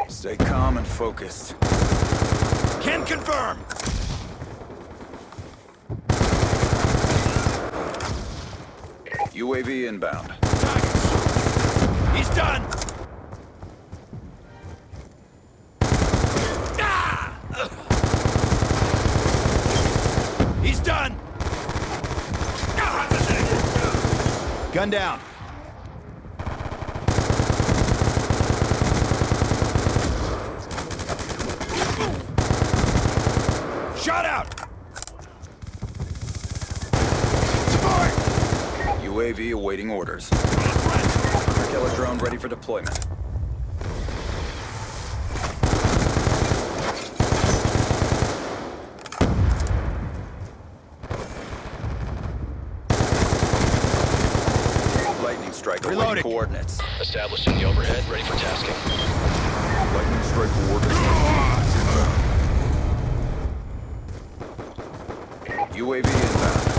Stay calm and focused. Can confirm! UAV inbound. Targets! He's done! He's done! Gun down. Shot out! Support! UAV awaiting orders. Killer drone ready for deployment. Lightning strike awaiting Reloading. coordinates. Establishing the overhead, ready for tasking. Lightning strike coordinates. UAV inbound.